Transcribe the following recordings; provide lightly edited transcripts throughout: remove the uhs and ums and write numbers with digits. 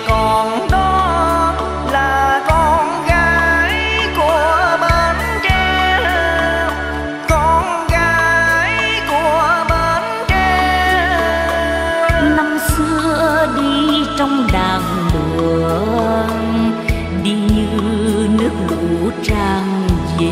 còn đó là con gái của Bến Tre, con gái của Bến Tre. Năm xưa đi trong đàn đường, đi như nước lũ tràn về.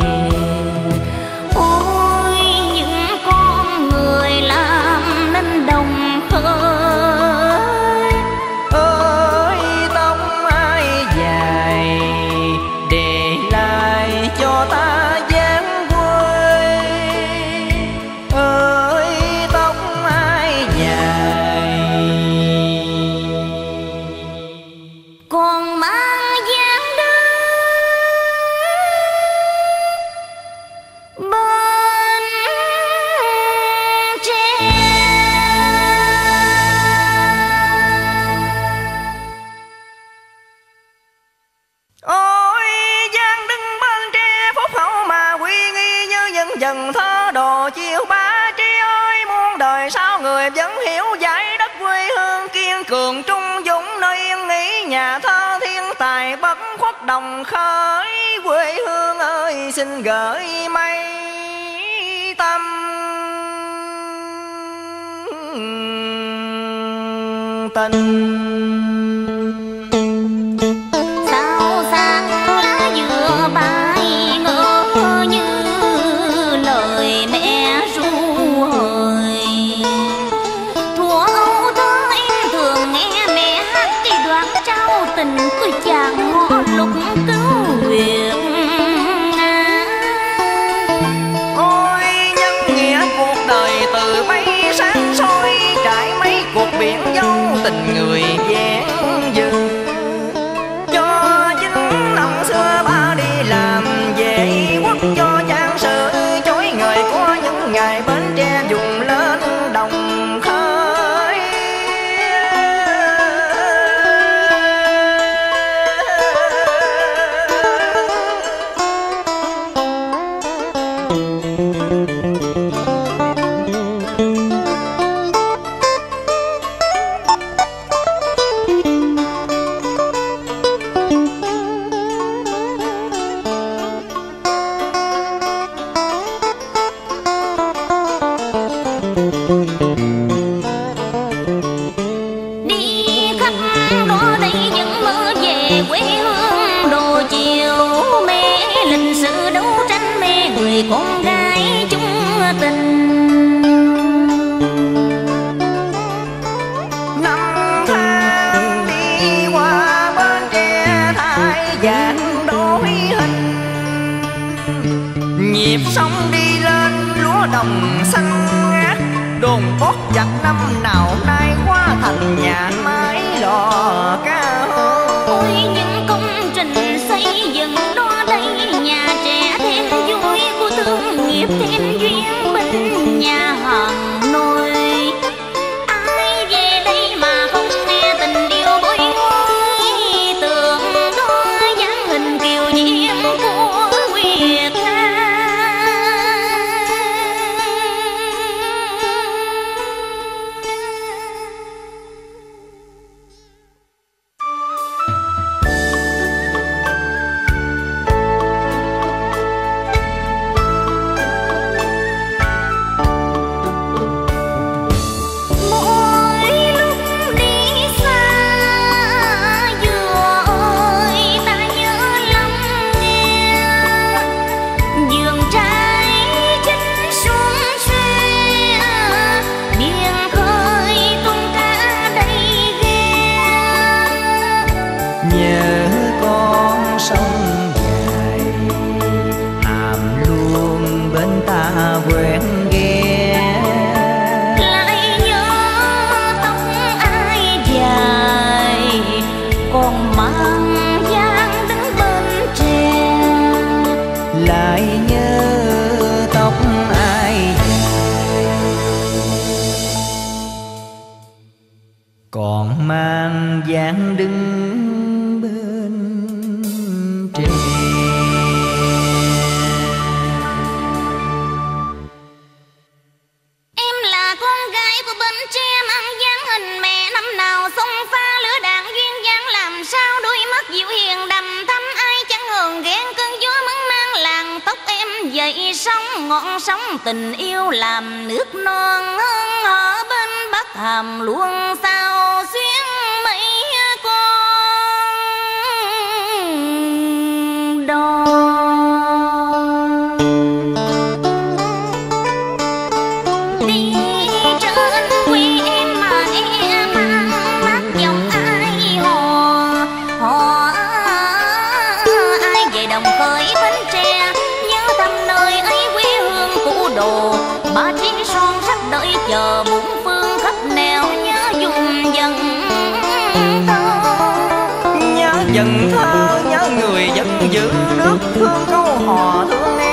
Ôi những con người làm nên đồng khơi, Ơi tóc ai dài để lại cho ta dáng quê. Ơi tóc ai dài còn mang dáng đưa Bến Tre. Ôi Giang đứng Bến Tre phúc hậu mà uy nghi như những dần thơ đồ chiều ba tri ơi. Muôn đời sao người vẫn hiểu giải đất quê hương kiên cường trung dũng nơi yên nghỉ. Nhà thơ thiên tài bất khuất đồng khởi, quê hương ơi xin gửi mây tâm tình. Sao sáng lá dừa bay ngỡ như lời mẹ ru hời. Thuở ấu thơ em thường nghe mẹ hát cái đoạn trao tình của chàng họ lúc cứu Việt Nam. Ôi nhân nghĩa cuộc đời từ bay sáng soi, trải mấy cuộc biển dấu tình người vẹn dừng. Cho chính năm xưa ba đi làm về quốc, cho trang sử chối ngời của những ngày Bến Tre dùng lên đồng khơi. Đi khắp đó đây những mơ về quê hương đồ chiều. Mê lịch sử đấu tranh, mê người con gái chung tình. Năm tháng đi qua Bến Tre thay dạng đổi hình, nhịp sóng đi lên lúa đồng xanh ngát. Đồn cốt giặc năm nào nay hóa thành nhà máy lò cá hô. Ôi những công trình xây dựng đó đây, nhà trẻ thêm vui của thương nghiệp thêm duyên binh nhà Hà Nội. Ai về đây mà không nghe tình yêu bối rối, tưởng đó dáng hình kiều diễm của Nguyệt Tha. còn mang dáng đứng bên trên. Em là con gái của Bến Tre, mang dáng hình mẹ năm nào xông pha lửa đạn duyên dậy sóng ngọn sóng tình yêu làm nước non ở bên Bắc Hàm luôn sao xuyến mấy con đò. Đi trên quê em mà em mang mắt dòng ai hò ai về đồng khởi Bến Tre nhớ thăm nơi ấy quê hương cũ đồ. Ba chiến son sắp đợi chờ bốn phương khắp nẻo nhớ dùng dần thơ. Nhớ dần thơ nhớ người vẫn giữ nước thương câu hò thương em.